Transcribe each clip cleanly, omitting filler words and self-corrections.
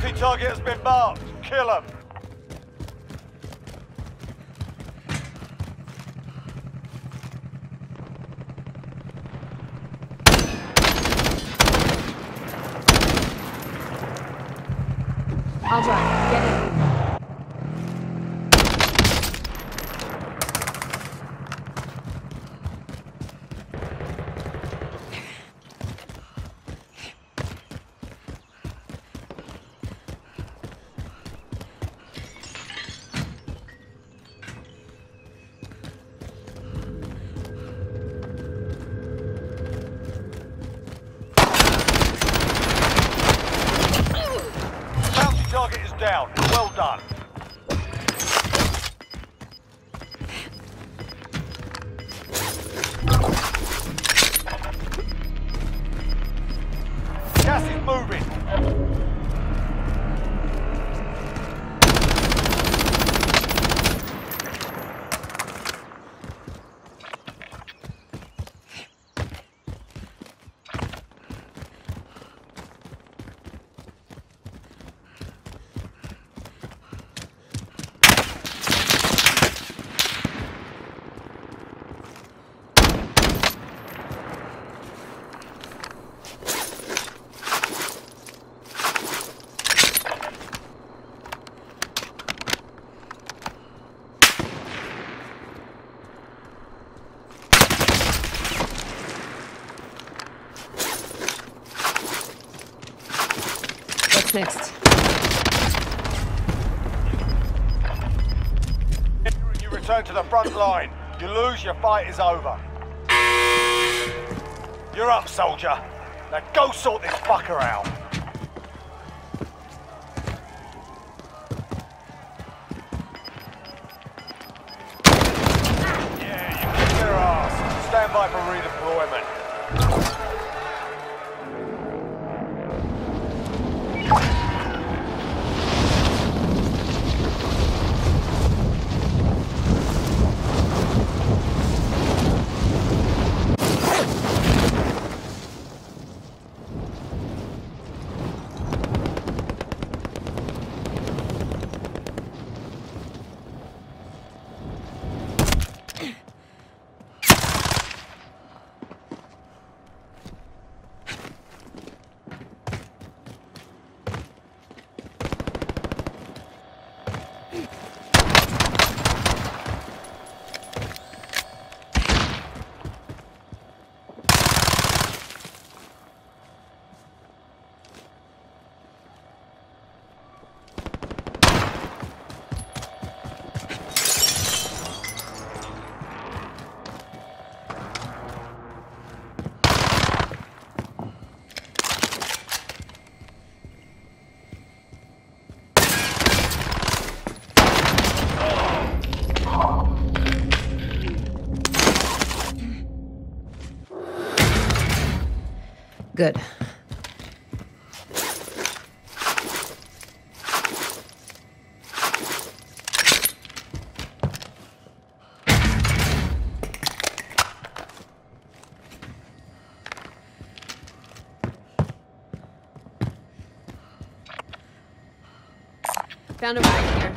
Bounty target has been marked. Kill him. I'll drive. Get in. Target is down. Well done. Gas is moving. What's next? You return to the front line. You lose, your fight is over. You're up, soldier. Now go sort this fucker out. Yeah, you kicked their ass. Stand by for redeployment. Good. Found a bag here.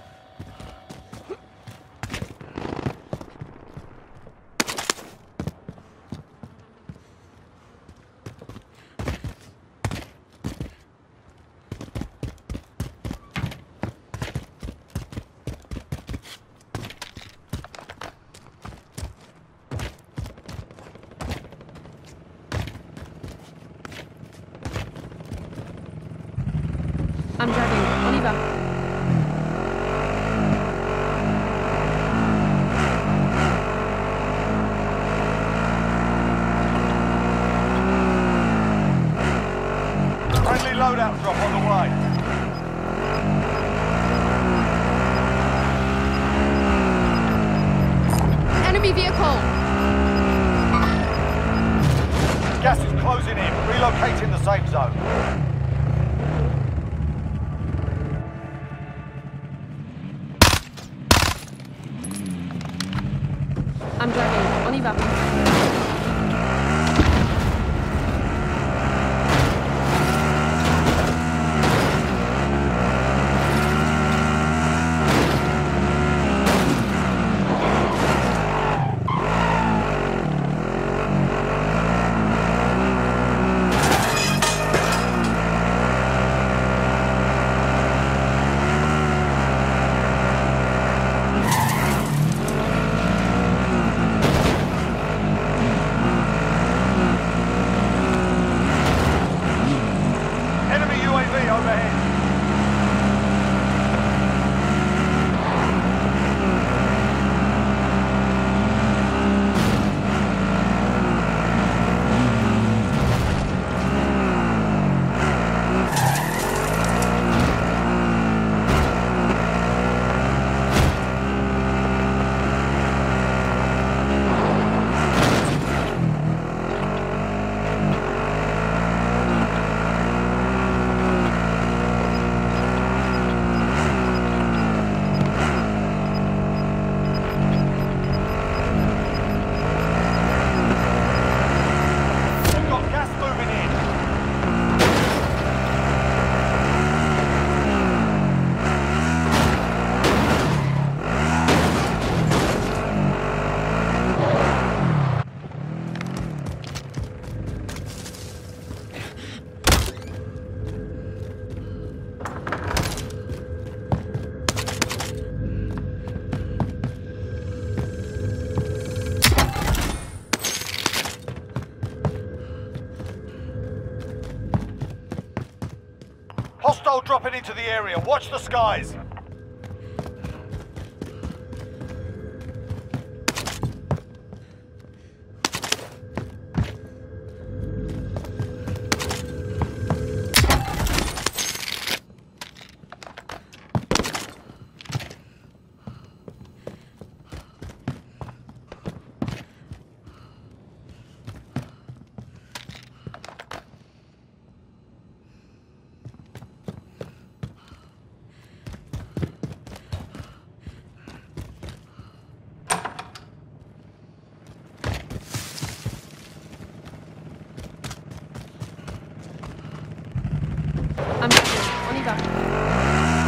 I'm driving. On y va. Friendly loadout drop on the way. Enemy vehicle! Gas is closing in. Relocating the safe zone. I'm driving. On y va. Hostile dropping into the area. Watch the skies. I'm jagging. On y va.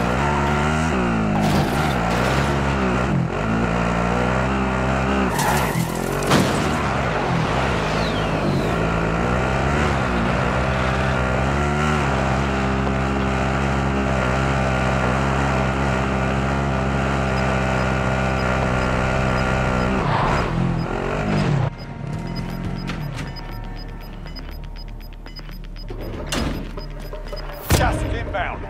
Gas is inbound.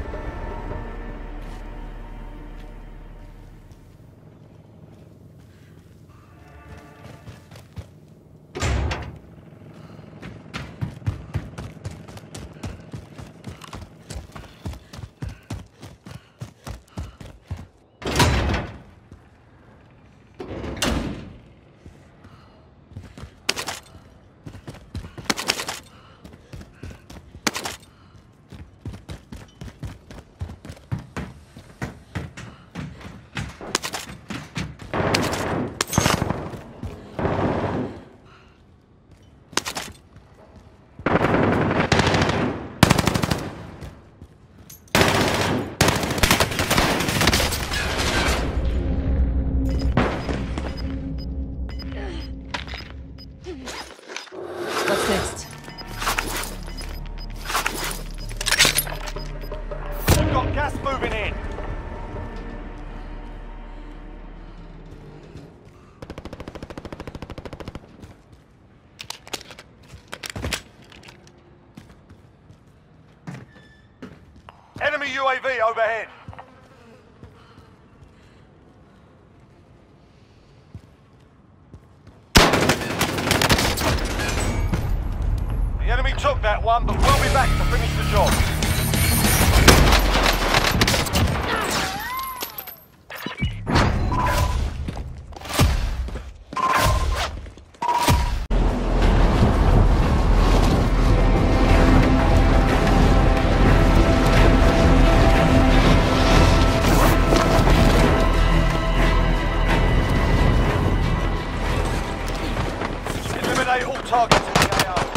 What's next? We've got gas moving in. Enemy UAV overhead. The enemy took that one, but we'll be back to finish the job. Eliminate all targets in the AO.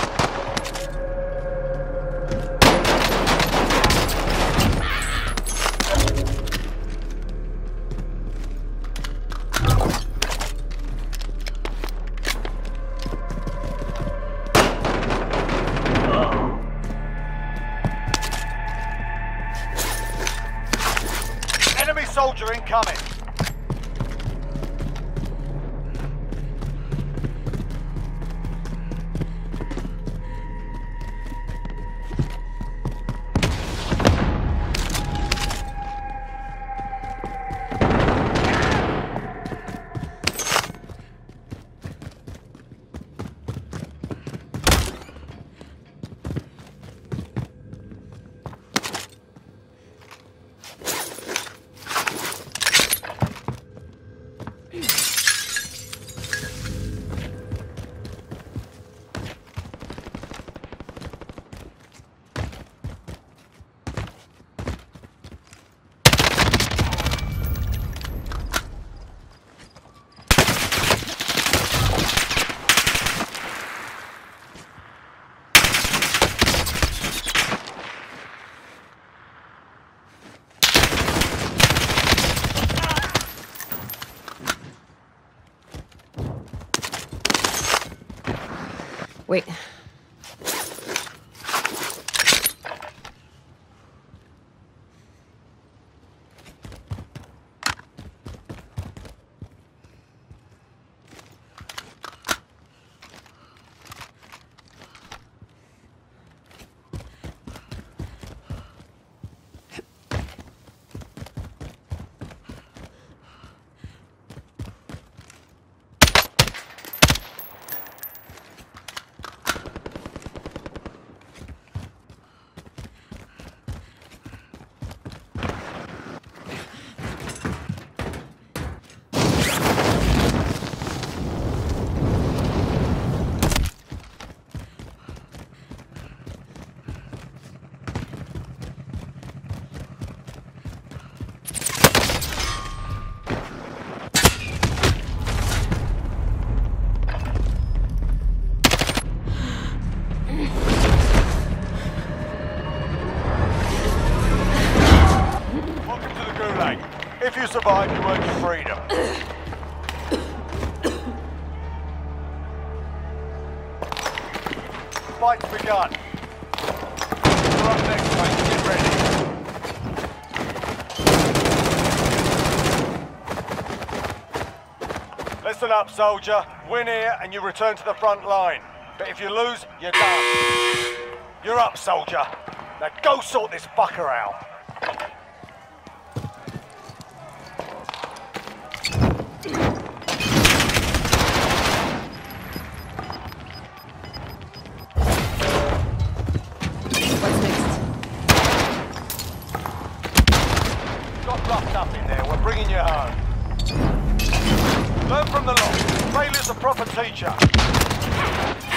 Enemy soldier incoming. Wait. you survive, you earn your freedom. Fight's begun. You're up next, mate. Get ready. Listen up, soldier. Win here and you return to the front line. But if you lose, you're done. You're up, soldier. Now go sort this fucker out. What's next? Got roughed up in there. We're bringing you home. Learn from the lot. Failure's a proper teacher.